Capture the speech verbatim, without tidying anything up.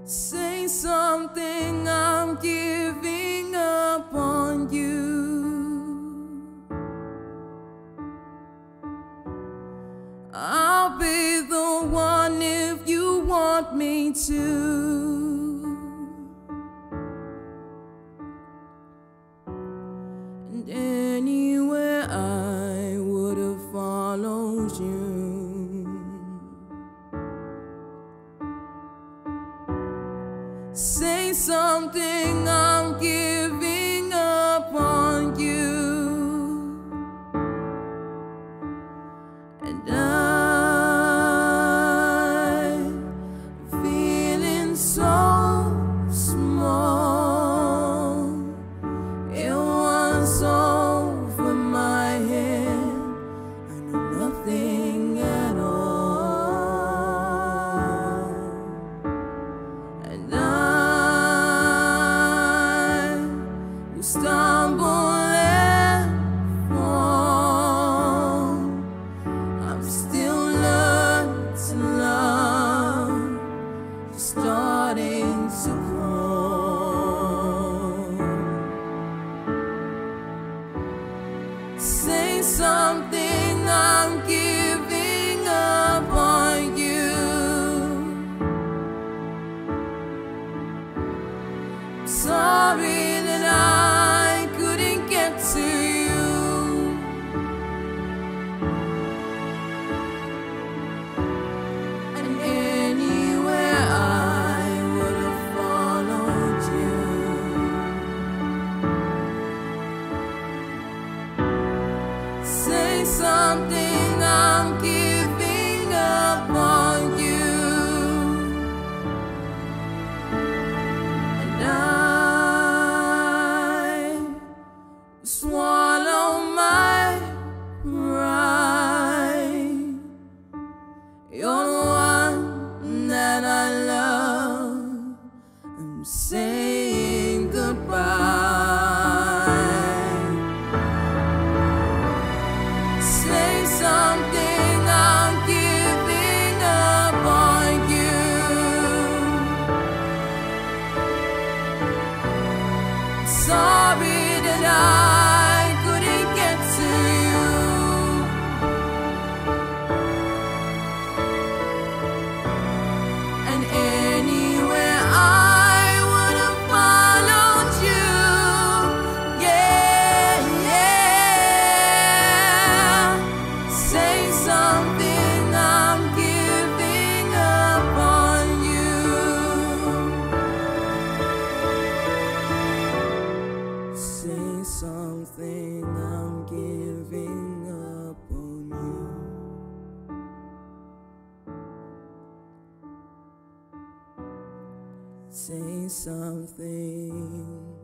Say something, I'm giving up on you. I'll be the one if you want me to. And anywhere I would have followed you. Say something, I'm giving up on you. And I'm feeling so small. It was over my head. I know nothing at all. And I stumble and fall. I'm still learning to love, just starting to crawl. Say something, I'm giving up on you. Sorry that I couldn't get to you. And anywhere I would have followed you. Say something, I'm giving up on you. And I swallow my pride. You're the one that I love. I'm saying goodbye. Say something, I'm giving up on you. Sorry that I couldn't get to you. And anywhere I would have followed you. Yeah, yeah. Say something, I'm giving up on you. Say something, I'm giving up on you. Say something.